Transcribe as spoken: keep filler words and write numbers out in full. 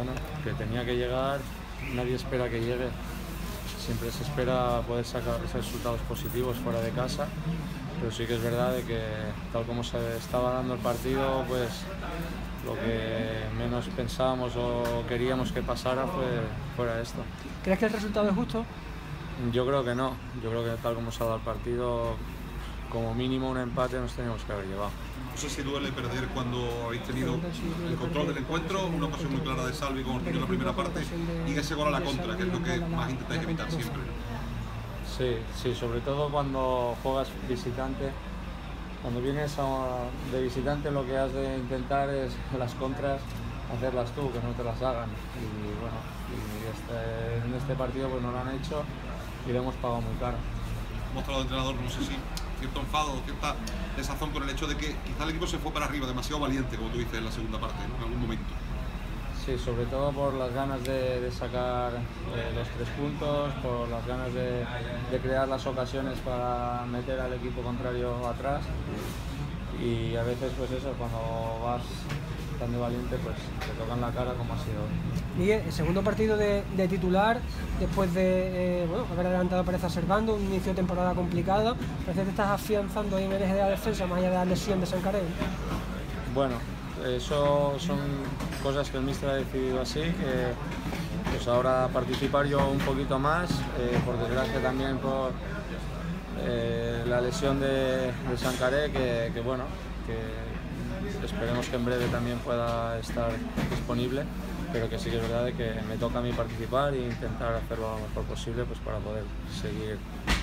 bueno, que tenía que llegar, nadie espera que llegue, siempre se espera poder sacar resultados positivos fuera de casa, pero sí que es verdad de que tal como se estaba dando el partido, pues lo que menos pensábamos o queríamos que pasara fue, fuera esto. ¿Crees que el resultado es justo? Yo creo que no, yo creo que tal como se ha dado el partido, como mínimo un empate nos teníamos que haber llevado. No sé si duele perder cuando habéis tenido el control del encuentro, una ocasión muy clara de Salvi con Ortuño en la primera parte y ese gol a la contra, que es lo que más intentáis evitar siempre. Sí, sí, sobre todo cuando juegas visitante. Cuando vienes a, de visitante, lo que has de intentar es las contras hacerlas tú, que no te las hagan. Y bueno, y este, en este partido pues no lo han hecho y le hemos pagado muy caro. Ha mostrado el entrenador, no sé si cierto enfado, cierta desazón con el hecho de que quizá el equipo se fue para arriba, demasiado valiente, como tú dices en la segunda parte, ¿no? En algún momento. Sí, sobre todo por las ganas de, de sacar eh, los tres puntos, por las ganas de, de crear las ocasiones para meter al equipo contrario atrás y a veces pues eso, cuando vas tan de valiente pues te tocan la cara como ha sido hoy. Miguel, el segundo partido de, de titular, después de eh, bueno, haber adelantado a Pereza Servando, un inicio de temporada complicado, parece que te estás afianzando ahí en el eje de la defensa, más allá de la lesión de Sancaré. Bueno, eso son cosas que el míster ha decidido así, que pues ahora participar yo un poquito más, eh, por desgracia también por eh, la lesión de, de Sancaré, que, que bueno, que esperemos que en breve también pueda estar disponible, pero que sí que es verdad de que me toca a mí participar e intentar hacerlo lo mejor posible pues para poder seguir